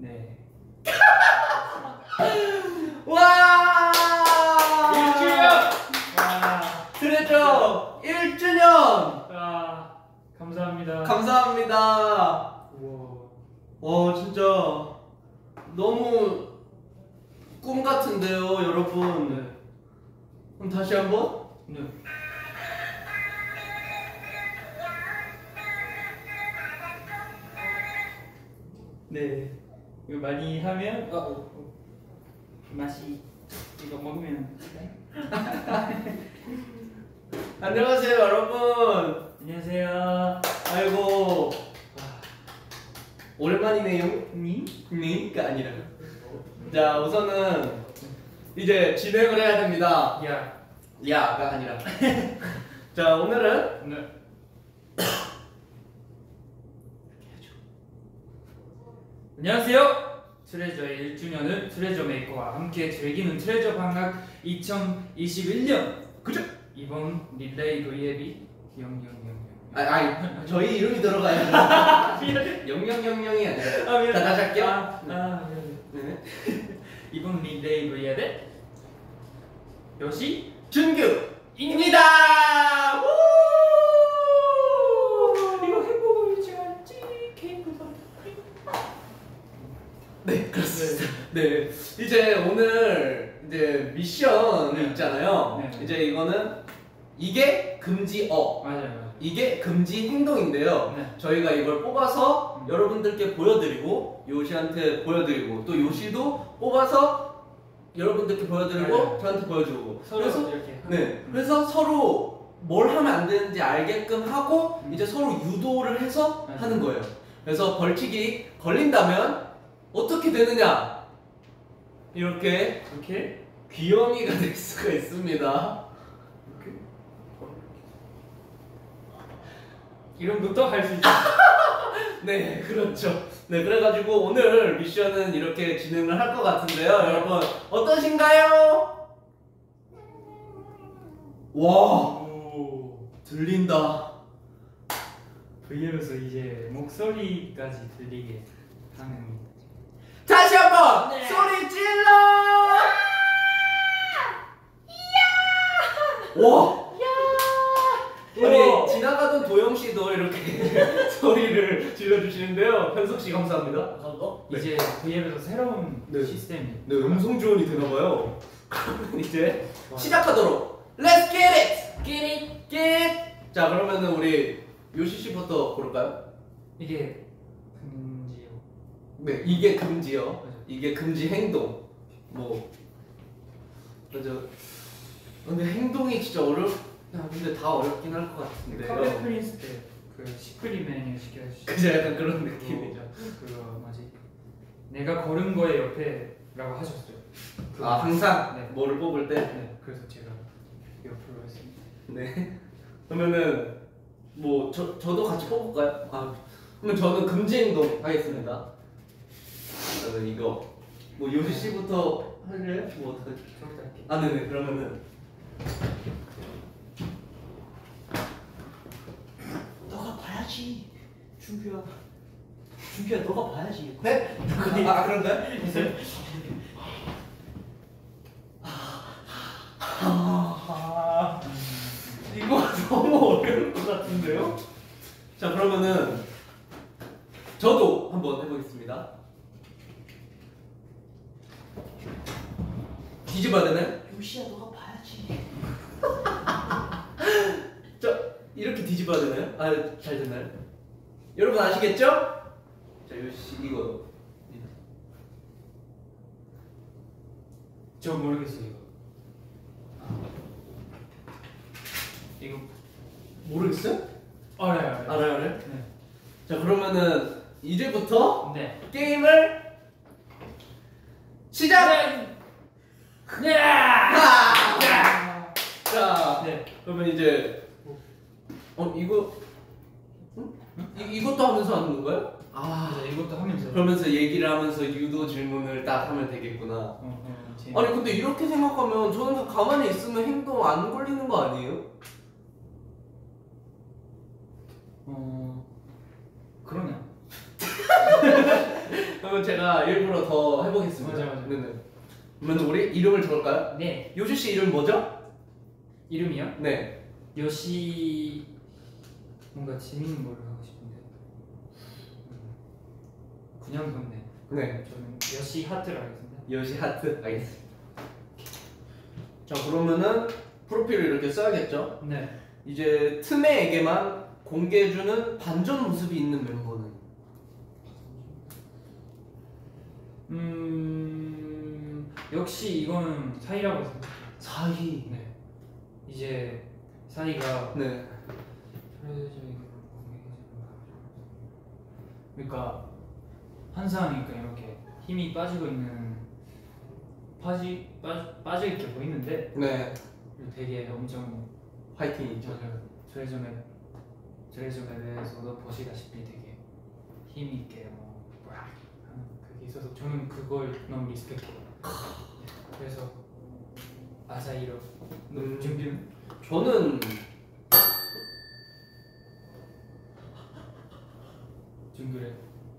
네. 와! 1주년! 트레저 1주년! 감사합니다. 감사합니다. 우와. 와, 진짜 너무 꿈 같은데요, 여러분. 네. 그럼 다시 한번? 네. 네. 이거 많이 하면 맛이 이거 먹으면 안녕하세요, 여러분. 안녕하세요. 아이고, 오랜만이네요. 니?가 아니라. 자, 우선은 이제 진행을 해야 됩니다. 야가 아니라. 자, 오늘은 네. 안녕하세요. 트레저의 1주년을 트레저 메이커와 함께 즐기는 트레저 방학 2021년. 그죠? 이번 릴레이 V앱이 저희 이름이 들어가야죠. 0000이 아니라. 자, 다시 할게요. 미안해. 이번 릴레이 V앱의 요시 준규입니다. 이거 행복을 유지할지 케이크가. 네, 그렇습니다. 네, 이제 오늘 이제 미션 있잖아요. 네. 이제 이거는 이게 금지어, 맞아요. 이게 금지 행동인데요. 네. 저희가 이걸 뽑아서 여러분들께 보여드리고 요시한테 보여드리고 또 요시도 뽑아서 여러분들께 보여드리고 맞아요. 저한테 보여주고 서로 그래서 이렇게. 네, 그래서 서로 뭘 하면 안 되는지 알게끔 하고 이제 서로 유도를 해서 맞아요. 하는 거예요. 그래서 벌칙이 걸린다면 어떻게 되느냐? 이렇게 귀염이가 될 수가 있습니다. 이름부터 할 수 있죠. 네, 그렇죠. 네, 그래가지고 오늘 미션은 이렇게 진행을 할 것 같은데요. 여러분, 어떠신가요? 와, 들린다. V앱에서 이제 목소리까지 들리게 하는. 다시 한번 네. 소리 질러! 와! 우리 지나가던 도영 씨도 이렇게 소리를 질러주시는데요. 현석 씨 감사합니다. 네. 이제 V앱에서 새로운 네. 시스템이. 네, 음성 지원이 되나봐요. 그러면 이제 시작하도록. Let's get it! Get it! Get it! 자, 그러면은 우리 요시 씨부터 고를까요? 이게 금지요. 네, 이게 금지요. 맞아요. 이게 금지 행동. 뭐 맞아. 근데 행동이 진짜 근데 다 어렵긴 할 것 같은데요. 카페 프린스 때 그 시크릿 메뉴 시켜주시죠. 그죠, 약간 그런 느낌이죠. 그거 뭐지? 내가 고른 거에 옆에라고 하셨어요. 아, 항상 네. 뭐를 뽑을 때. 네, 그래서 제가 옆으로 했습니다. 네. 그러면은 뭐 저도 같이 뽑을까요? 그러면 저는 금지 행동 하겠습니다. 저는 이거 뭐 요시 씨부터 할래요? 뭐 어떻게? 저부터 할게요. 네네. 그러면은 너가 봐야지, 준규야. 준규야, 너가 봐야지. 네? 그런가요? 이거 너무 어려울 것 같은데요? 자, 그러면은 저도 한번 해보겠습니다. 뒤집어야 되나요? 요시야, 너가 봐야지. 자, 이렇게 뒤집어야 되나요? 잘 됐나요? 여러분 아시겠죠? 자, 요시 이거 저 모르겠어요 이거. 모르겠어요? 알아요. 알아요? 네. 자, 그러면은 이제부터 네. 게임을 시작! 네. 자, 네. 그러면 이제 이거 이것도 하면서 하는 건가요? 네, 이것도 하면서. 그러면서 얘기를 하면서 유도 질문을 딱 하면 되겠구나. 아니 근데 이렇게 생각하면 저는 가만히 있으면 행동 안 걸리는 거 아니에요? 그러네요. 그러면 제가 일부러 더 해보겠습니다. 맞아. 네네. 그러면 우리 이름을 적을까요? 네. 요시 씨 이름 뭐죠? 이름이요? 네. 요시 뭔가 재밌는 걸로 하고 싶은데 그냥 좋네. 네. 저는 요시 하트를 하겠습니다. 요시 하트 알겠습니다. 자 그러면은 프로필을 이렇게 써야겠죠? 네. 이제 틈에에게만 공개해주는 반전 모습이 있는 멤버는 역시 이거는 사이라고 생각해요. 사희. 네. 이제 사이가 네. 그러니까 항상 그러니까 이렇게 힘이 빠지고 있는 빠져 있게 보이는데 네. 되게 엄청 화이팅이죠. 맞아요. 트레저맨에 대해서도 보시다시피 되게 힘 있게 하는 그게 있어서 저는 그걸 너무 리스펙해요. 그래서 아사히로 준비는 저는 준규래.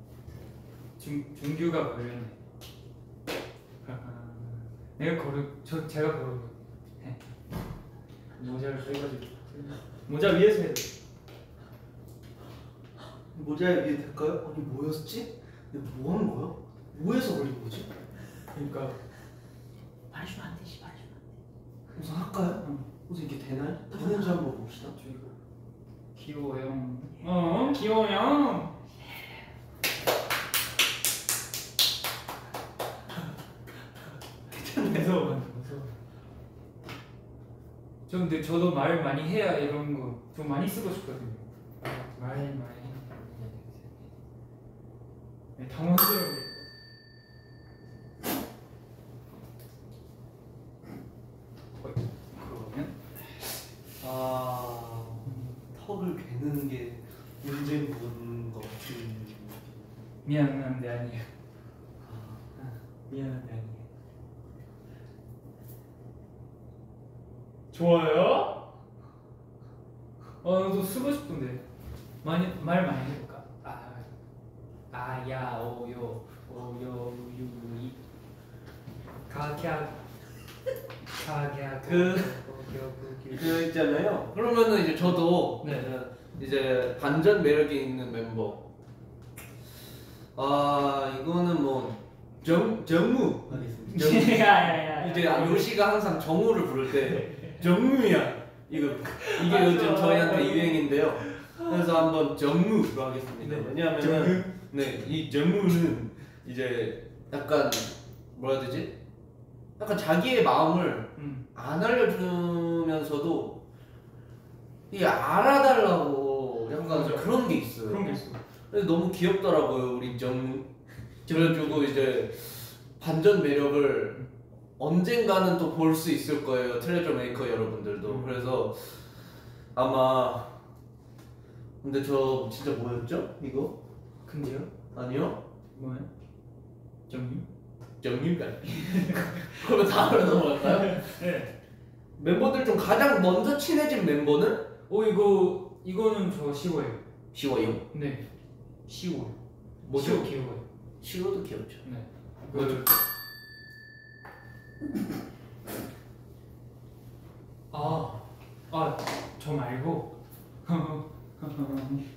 준규가 걸렸네. 제가 고르고 모자를 빼가지고 모자 위에서 해야 돼. 모자 위에 될까요? 아니 뭐였지? 근데 뭐 하는 거야? 뭐에서 걸린 거지? 그러니까 말해주면 안 되지, 말해주면 안 돼. 우선 할까요? 응. 우선 이렇게 되나요? 되는지 한번 봅시다. 귀여워요. 귀여워요. 무서워. 근데 저도 말 많이 해야 이런 거 좀 많이 쓰고 싶거든요. 말 많이. 네, 당황스러워. 그러면 턱을 괴는 게 문제인 것 같은. 미안한데 아니에요. 미안한데 아니에요. 좋아요? 나도 쓰고 싶은데 말 많이 해볼까? 야 오요 유이 가갸 그 있잖아요. 그러면은 이제 저도 네. 이제 반전 매력이 있는 멤버. 이거는 뭐 정우 하겠습니다. 야야야. 이제 요시가 항상 정우를 부를 때 정우야 이게 요즘 저희한테 유행인데요. 그래서 한번 정우로 하겠습니다. 네. 왜냐하면 이 정우는 이제 약간 뭐라 해야 되지? 약간 자기의 마음을 안 알려주면서도 이게 알아달라고 약간 맞아. 그런 게 있어요. 그런 게 있어. 근데 너무 귀엽더라고요 우리 정우. 그래가지고 이제 반전 매력을 언젠가는 또 볼 수 있을 거예요 트레저 메이커 여러분들도. 그래서 아마 근데 저 진짜 뭐였죠? 이거? 근데요? 아니요? 뭐야? 정유? 정유가 그러면 다음으로 넘어갈까요? 네. 멤버들 중 가장 먼저 친해진 멤버는? 이거는 저 쉬워요. 쉬워요? 네. 쉬워요. 뭐죠? 귀여워요. 쉬워도 귀엽죠. 네. 뭐죠? 저 말고 그러면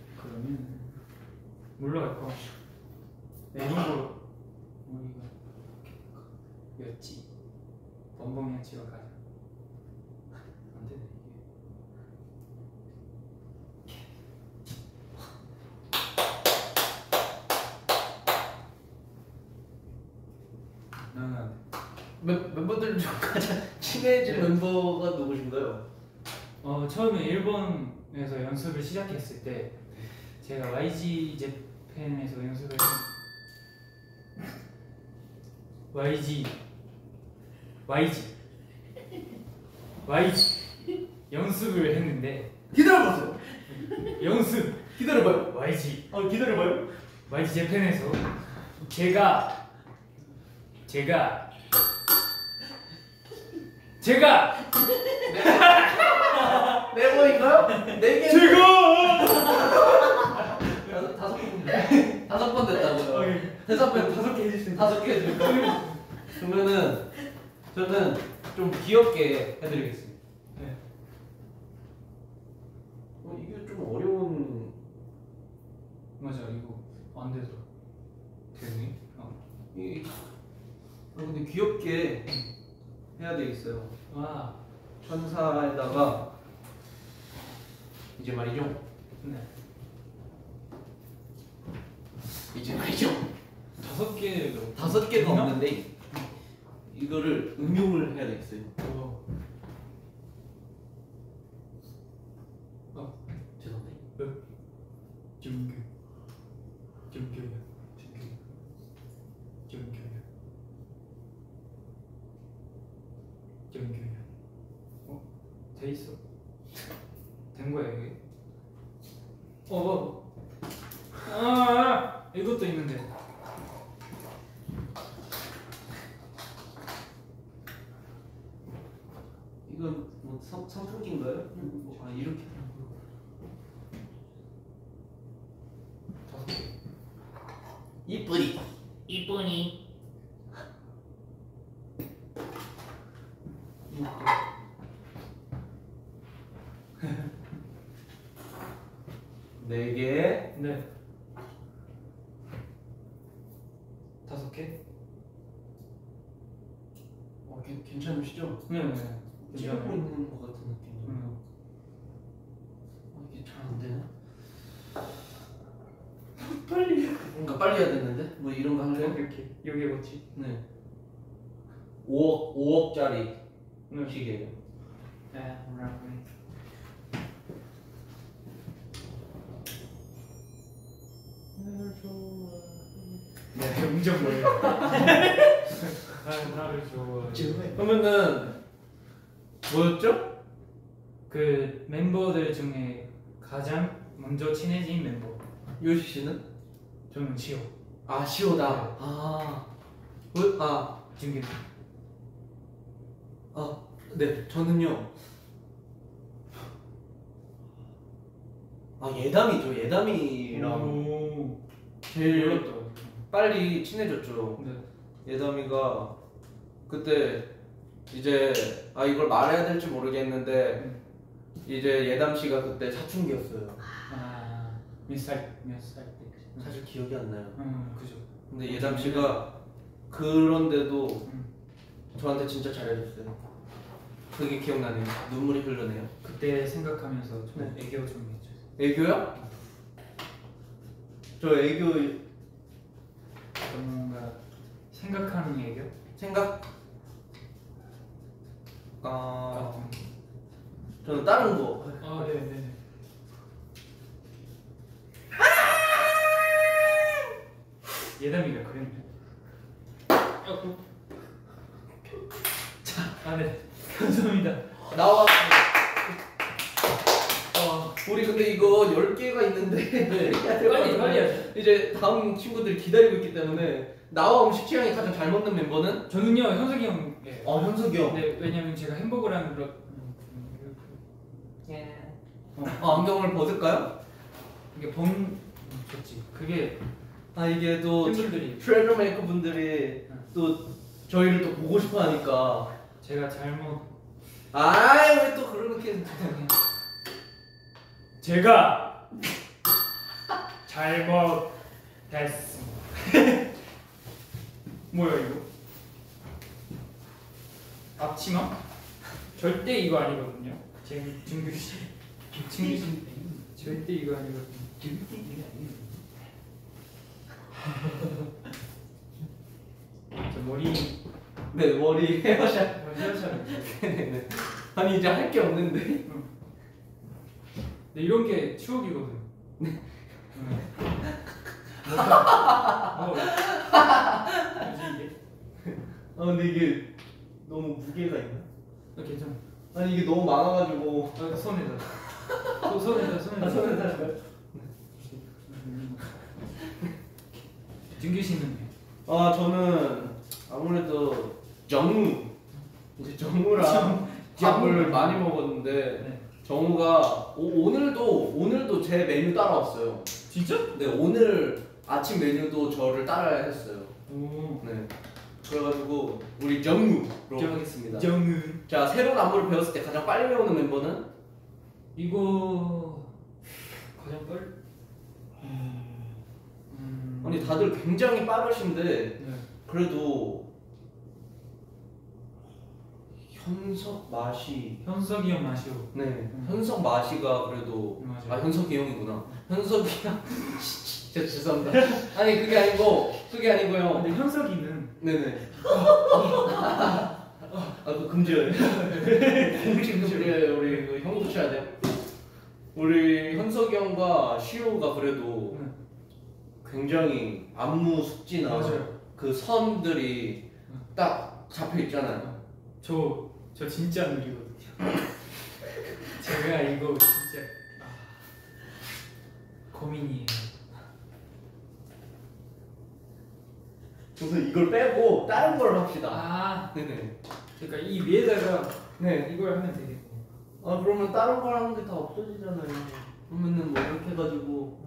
몰라요. 이런 거 우리가 였지. 범범이랑 집에 가자. 안 되네 이게. 나는 안 돼. 멤버들 중 가장 친해진 멤버가 누구신가요? 처음에 일본에서 연습을 시작했을 때 제가 YG 재팬에서 연습을 YG 연습을 했는데 기다려보세요. 기다려봐요. YG 기다려봐요. YG 재팬에서 제가 네모인가요? 네 개. 제가 다섯 5번 됐다고요. 다섯 개 해주세요. 5개 해줄까요? 그러면은 저는 좀 귀엽게 해드리겠습니다. 네. 이게 좀 어려운. 맞아 이거 안 되더라. 되니? 근데 귀엽게 해야 되겠어요. 와. 천사에다가 이제 말이죠. 네. 이제 말이죠. 5개로 5개가 없는데 이거를 응용을 해야 되겠어요. 죄송합니다. 준규야. 돼 있어. 된 거야 이게. 이것도 있는데. 이건 뭐 선풍기인가요? 이렇게. 5개. 이쁘니. 네 개. 네. 5개? 괜찮으시죠? 네. 찍고 있는 것 같은 느낌. 이게 잘 안 되나? 빨리. 뭔가 빨리 해야 되는데? 뭐 이런 거 할래요? 이렇게 여기 뭐지? 네. 5억짜리 네. 시계예요. 네. 네, 음정 뭐예요? 나를 좋아해. 그러면은 뭐였죠? 그 멤버들 중에 가장 먼저 친해진 멤버. 요시 씨는? 저는 시오. 아 시오다. 네. 준규. 네 저는요. 예담이죠. 예담이랑 오. 제일 몰랐다. 빨리 친해졌죠. 네. 예담이가 그때 이제 이걸 말해야 될지 모르겠는데 이제 예담 씨가 그때 사춘기였어요. 몇 살 때? 사실 기억이 안 나요. 그죠. 근데 예담 씨가 그런데도 음. 저한테 진짜 잘해줬어요. 그게 기억나네요. 눈물이 흐르네요. 그때 생각하면서 좀 애교 좀 해줘. 애교요? 저 애교 뭔가 생각하는 애교? 생각? 같은. 저는 다른 거. 네네. 예담이가 그랬네. 네. 감사합니다. 나와. 우리 근데 이거 10개가 있는데 빨리 하자. 이제 다음 친구들이 기다리고 있기 때문에 나와 음식 취향이 가장 잘 먹는 멤버는? 저는요 현석이 형. 예. 현석이 형. 네, 왜냐면 제가 햄버거랑 안경을 벗을까요? 이게 좋지. 그게 이게 또 팬분들이 트레저 메이커 분들이 또 저희를 또 보고 싶어 하니까 제가 잘못 왜 또 그렇게 제가 잘못했습니다. 뭐야 이거? 앞치마? 절대 이거 아니거든요. 준규 씨, 준규 씨 절대 이거 아니거든요. 절대 이거 아니거든요. 저 머리 네 머리 헤어샷. 헤어샵. 네네. 아니 이제 할 게 없는데. 근데 이런 게 추억이거든. 뭐지 이게? 근데 이게 너무 무게가 있나? 괜찮아. 아니 이게 너무 많아가지고. 손에다. 손에다. 준규 씨는? 저는 아무래도 정우. 이제 정우랑 밥을 많이 먹었는데 네. 정우가 오늘도 제 메뉴 따라왔어요. 진짜? 네 오늘 아침 메뉴도 저를 따라야 했어요. 오. 네. 그래가지고 우리 정우로 하겠습니다. 정우. 자, 새로운 안무를 배웠을 때 가장 빨리 배우는 멤버는? 이거 가장 빨리. 아니 다들 굉장히 빠르신데 네. 그래도 현석 마시 현석이 형 마시오. 네 현석 마시가 그래도 맞아요. 아 현석이 형이구나. 현석이 형 진짜 죄송합니다. 아니 그게 아니고요. 근데 현석이는 네네. 그 금지예요. 공식 금지예요. 우리 그 형도 쳐야 돼요. 우리 현석이 형과 시호가 그래도 굉장히 안무 숙지나 맞아요. 그 선들이 딱 잡혀 있잖아요. 저 진짜 느리거든요. 제가 이거 진짜 고민이에요. 그래서 이걸 빼고 다른 걸 합시다. 아, 네네. 그러니까 이 위에다가 네. 이걸 하면 되겠고. 아 그러면 다른 걸 하는 게 다 없어지잖아요. 그러면은 뭐 이렇게 해가지고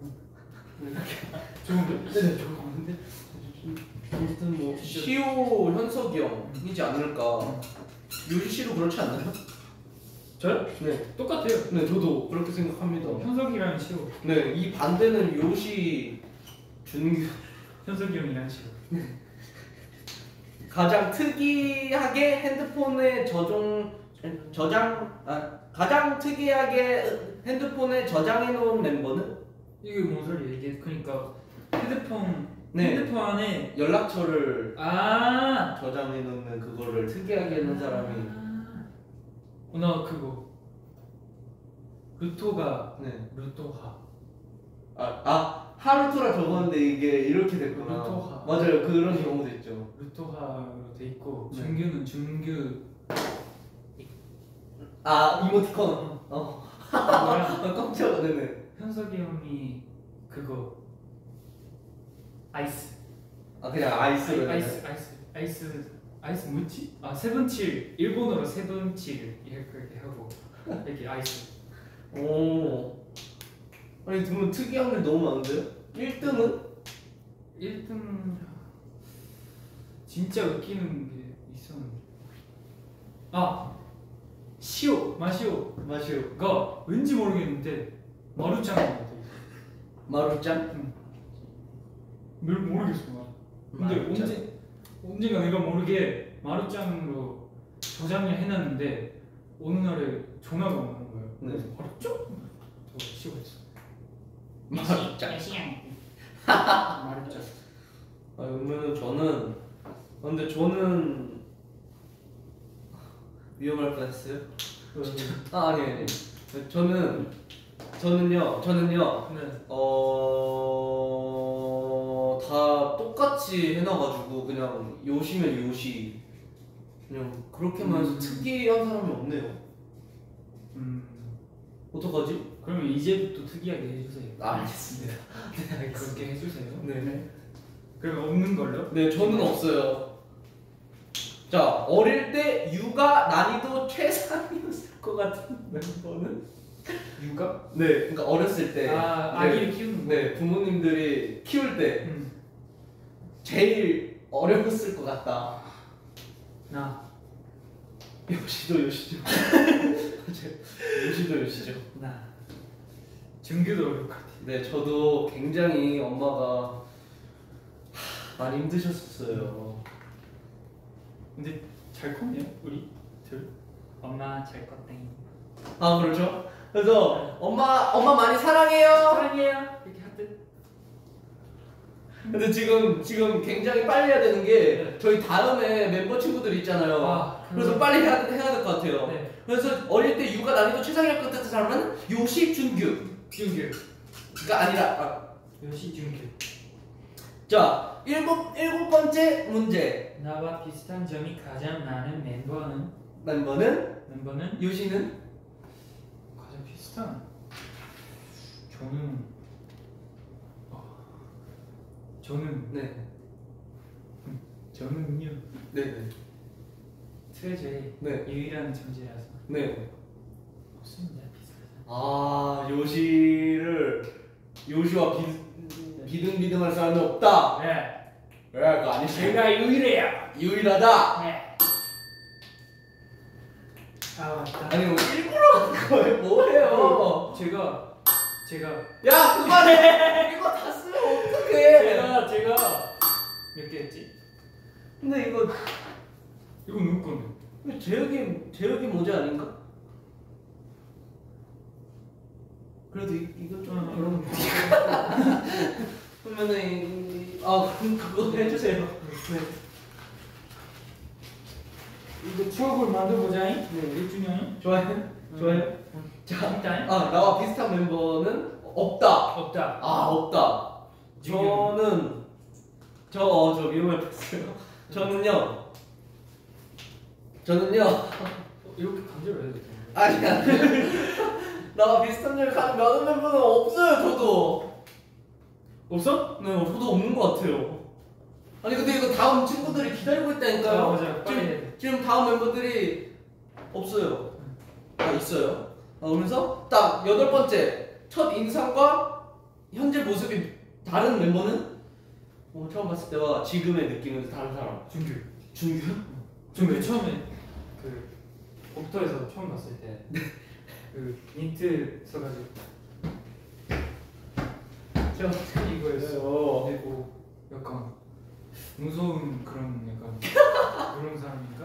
좋은데? 네네 좋은데. 아무튼 뭐 시호 현석이 형이지 않을까. 요시 씨도 그렇지 않나요? 저요? 네. 똑같아요. 네 저도 그렇게 생각합니다. 현석이랑 시호. 네 이 반대는 요시 준규. 현석이 형이랑 시호. 가장 특이하게 핸드폰에 가장 특이하게 핸드폰에 저장해 놓은 멤버는? 이게 뭔 소리야? 이게 그러니까 핸드폰 네. 핸드폰 안에 연락처를 아 저장해 놓는 그거를 특이하게 해놓은 사람이. 나 그거 루토가 네. 루토하. 하루토라 적었는데 이게 이렇게 됐구나. 루토하. 맞아요. 그런 경우도 있죠. 루토하로 돼 있고 네. 준규는 준규 이모티콘. 그거랑 깜짝. 네네. 현석이 형이 그거 아이스 그냥 아이스로. 아이스 뭐지? 세븐칠 일본어로 세븐칠 이렇게 하고 이렇게 아이스. 오. 아니 두 분 특이한 게 너무 많은데요? 1등은? 1등 진짜 웃기는 게 있었는데 시오 마시오가 마시오. 왠지 모르겠는데 마루짱 같아. 마루짱? 모르겠어 나. 근데 마루짱? 언젠가 내가 모르게 마루짱으로 저장을 해놨는데 어느 날에 전화가 오는 거예요. 네. 마루짱? 시오가 있어. 마루짱. 마루짱. 그러면 저는 위험할 뻔했어요. 아니. 저는요. 네. 다 똑같이 해놔가지고 그냥 요시면 요시 그냥 그렇게만 해서 특이한 사람이 없네요. 어떡하지? 그러면 이제부터 특이하게 해주세요. 알겠습니다. 그렇게 해주세요. 네. 그러면 없는 걸로? 네, 저는 없어요. 자, 어릴 때 육아 난이도 최상이었을 것 같은 멤버는? 육아? 네, 그러니까 어렸을 때. 아기를 키우는 거. 네, 부모님들이 키울 때 제일 어려웠을 것 같다. 나. 요시죠. 요시죠. 나. 준규도 어려울 것 같아. 네, 저도 굉장히 엄마가 많이 힘드셨었어요. 근데 잘 컸네요, 우리 둘. 엄마 잘 컸땡. 그렇죠. 그래서 엄마 많이 사랑해요. 사랑해요. 이렇게 하트. 근데 지금 굉장히 빨리 해야 되는 게 저희 다음에 멤버 친구들 있잖아요. 그래서 빨리 해야 될 것 같아요. 네. 그래서 어릴 때 육아 난이도 최상일 것 같은 사람은 요시 준규가 아니라 요시 준규. 자, 일곱 번째 문제. 나와 비슷한 점이 가장 많은 멤버는 요시는 가장 비슷한. 저는요. 네. 트레저의 네. 유일한 존재라서 네. 없습니다. 비슷하다. 요시와 비등비등할 사람이 없다. 네. 왜 그거 아니지? 제가 유일해요. 유일하다. 네. 아 맞다. 아니 뭐 일부러 그거예요? 뭐예요? 제가 야 그만해. 이거 다 쓰면 어떡해? 제가 몇 개 했지? 근데 이거 누구 건데? 이거 제혁이 모자 아닌가? 그래도 이거 좀 그런 그러면은 그럼 그거 해주세요. 네. 이거 추억을 만들어보자잉. 네. 1주년. 좋아요. 좋아요. 자, 일단 나와 비슷한 멤버는 없다. 없다. 없다. 저는 저 위험했어요. 저는요. 이렇게 강제로 해도 돼. 아니야. 나와 비슷한 일 가는 많은 멤버는 없어요. 저도. 없어? 네, 저도 없는 것 같아요. 아니 근데 이거 다음 친구들이 기다리고 있다니까요. 맞아. 빨리 해야 돼. 지금 다음 멤버들이 없어요. 있어요. 그러면서 딱 8번째 첫 인상과 현재 모습이 다른 멤버는 처음 봤을 때와 지금의 느낌은 다른 사람. 준규요? 준규 처음에 그 복도에서 처음 봤을 때 그 닌트 써가지고 제가 이거였어. 그리고 약간 무서운 그런 약간 그런 사람인가?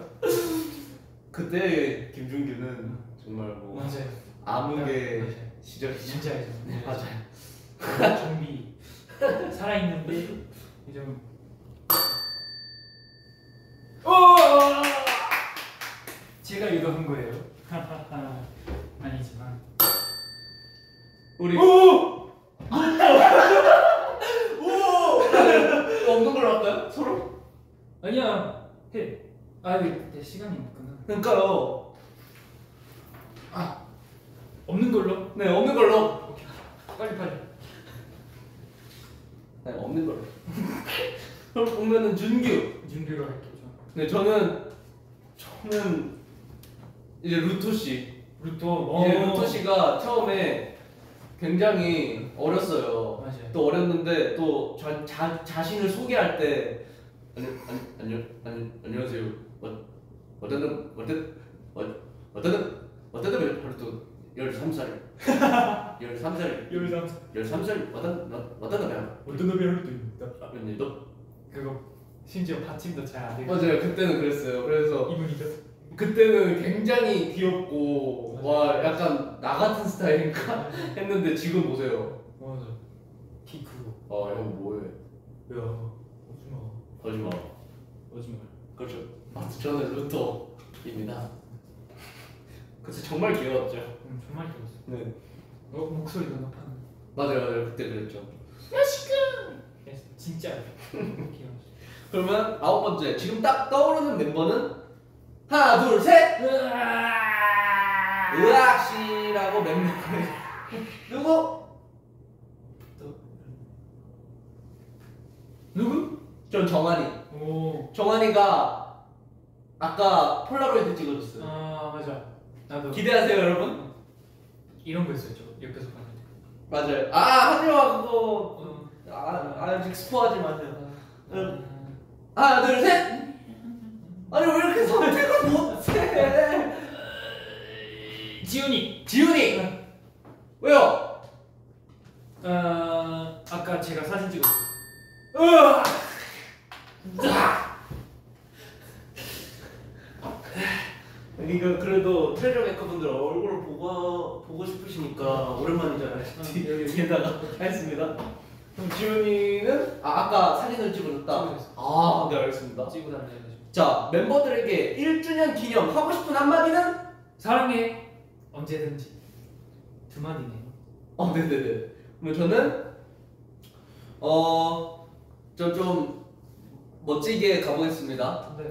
그때 김준규는 정말 뭐 맞아요. 암흑의 맞아요. 시절이죠. 진짜이죠. 네, 맞아요. 좀비 살아있는데 이제 제가 이거 한 거예요. 아니지만 우리 오! 없는 걸로 할까요? 서로? 아니야 해. 내 시간이 없구나. 그러니까요. 없는 걸로? 네, 없는 걸로. 오케이. 빨리. 네, 없는 걸로. 그럼 보면은 준비로 할게요. 네, 저는 이제 루토 씨. 루토. 루토 씨가 처음에 굉장히 어렸어요. 맞아요. 또 어렸는데 또 자신을 소개할 때 안녕하세요. 어떤 바로 또 13살 13살 어떤 놈이야? 어떤 놈이 할 수도 있다. 너 그거 심지어 받침도 잘 안 되고. 맞아요. 그때는 그랬어요. 그래서 이분이죠. 그때는 굉장히 귀엽고 와 약간 나 같은 스타일인가 했는데 지금 보세요. 맞아. 키 크고. 형 뭐해? 야, 오지마. 거짓말. 그렇죠. 저는 루토입니다. 그때 정말 귀여웠죠. 정말 귀여웠어. 네. 목소리가 높았네. 맞아요. 그때 그랬죠. 진짜 귀여웠어. 그러면 9번째 지금 딱 떠오르는 멤버는 하나 둘 셋. 으악씨라고 멤버 누구? 전 정한이. 오. 정한이가 아까 폴라로이드 찍어줬어요. 맞아. 나도 기대하세요 여러분. 이런 거 있었죠. 옆에서 봤는데. 맞아요. 하지마 그거. 아직 스포하지 마세요. 하나 둘 셋. 아니 왜 이렇게 선택을 못해? 지훈이. 왜요? 아까 제가 사진 찍었어요. 이거 그래도 트레저 메이커분들 얼굴을 보고 싶으시니까 오랜만이잖아요. 뒤에다가 했습니다. 그럼 지훈이는 아까 사진을 찍어줬다. 찍어줬어. 네 알겠습니다. 찍고 다녀야죠. 자 멤버들에게 1주년 기념 하고 싶은 한마디는? 사랑해. 언제든지. 두 마디네요. 네네네. 그럼 저는 저 좀 멋지게 가보겠습니다. 네.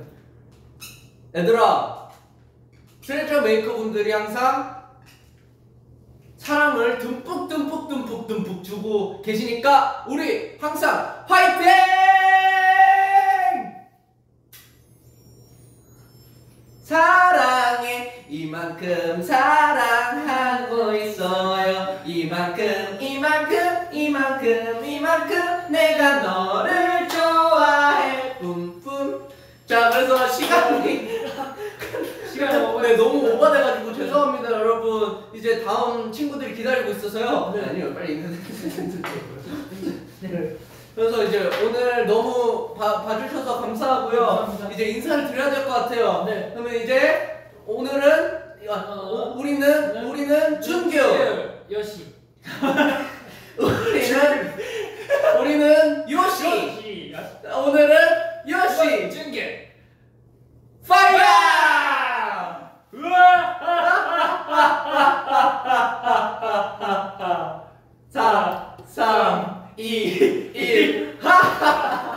얘들아, 트레저 메이커 분들이 항상 사랑을 듬뿍 주고 계시니까 우리 항상 화이팅! 사랑해 이만큼 사랑하고 있어요. 이만큼 내가 너를 좋아해 뿜뿜. 자 그래서 시간이 네, 너무 오버돼가지고 죄송합니다 여러분. 이제 다음 친구들이 기다리고 있어서요. 네. 아니요 빨리 인사드릴게요. 그래서 이제 오늘 너무 봐주셔서 감사하고요. 감사합니다. 이제 인사를 드려야 될 것 같아요. 네. 그러면 이제 오늘은 우리는 준규, 여시. 우리는 요시. 여시. 오늘은 요시. 준규. 파이어! 우와! 4, 3, 2, 1.